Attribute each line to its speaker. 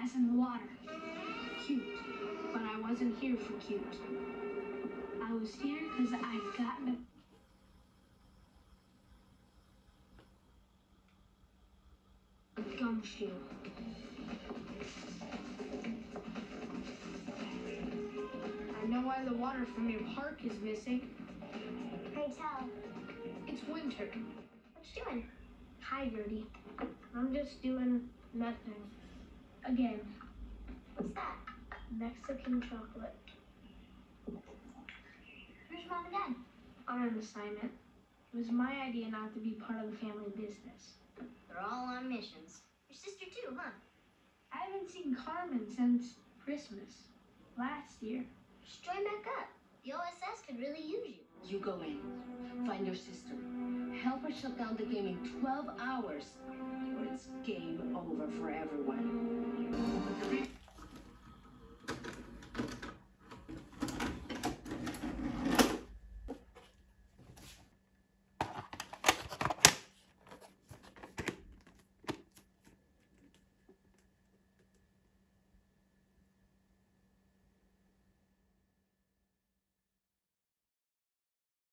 Speaker 1: grass and water. Cute. But I wasn't here for cute. I was here because I'd gotten a gumshoe. I know why the water from your park is missing.
Speaker 2: Pray tell.
Speaker 1: It's winter.
Speaker 2: What you doing?
Speaker 1: Hi, Gertie. I'm just doing nothing. Again.
Speaker 2: What's that?
Speaker 1: Mexican chocolate.
Speaker 2: Where's Mom and Dad?
Speaker 1: On an assignment. It was my idea not to be part of the family business.
Speaker 2: They're all on missions. Your sister too, huh?
Speaker 1: I haven't seen Carmen since Christmas. Last year.
Speaker 2: Just join back up. The OSS could really use you.
Speaker 3: You go in, find your sister, help her shut down the game in 12 hours, or it's game over for everyone.